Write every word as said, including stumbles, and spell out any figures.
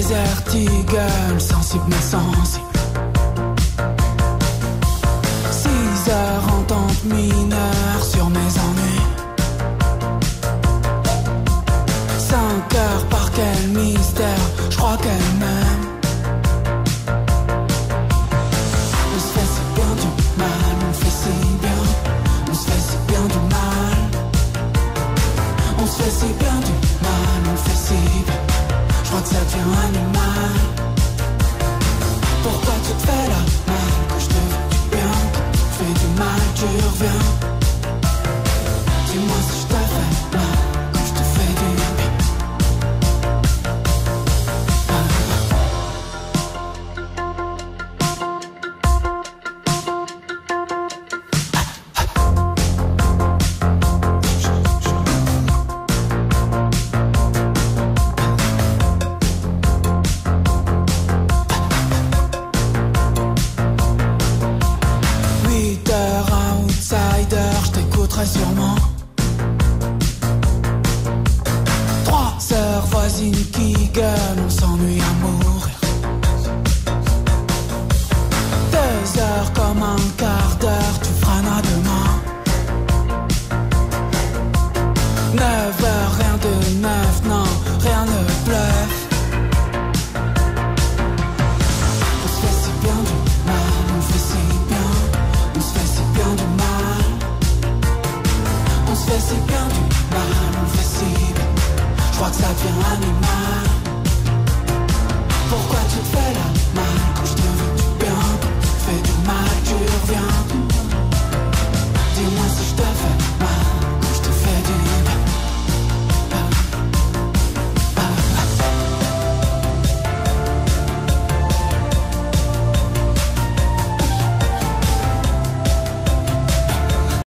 Desert Eagle, sensible mais sensible. Six heures en tente mineure sur mes ennuis. Cinq heures par quel mystère, je crois qu'elle m'aime. On se fait si bien du mal, on fait si bien. On se fait si bien du mal. On se fait si bien du mal, on fait si bien. Je crois que ça devient animal. Pourquoi tu te fais la mal, que je te veux du bien, que tu fais du mal, tu reviens. Dis-moi si je te fais mal, que je te fais du bien. Sûrement trois sœurs voisines qui gueulent, on s'ennuie à mourir. Deux heures comme un quart d'heure, tu freines à demain. Neuf heures, rien de neuf, non, rien ne bluffe. On se fait si bien du mal, on fait si bien, on se fait si bien du mal. On se fait si bien du mal, on fait si bien. Je crois que ça devient animal. Pourquoi tu te fais la mal?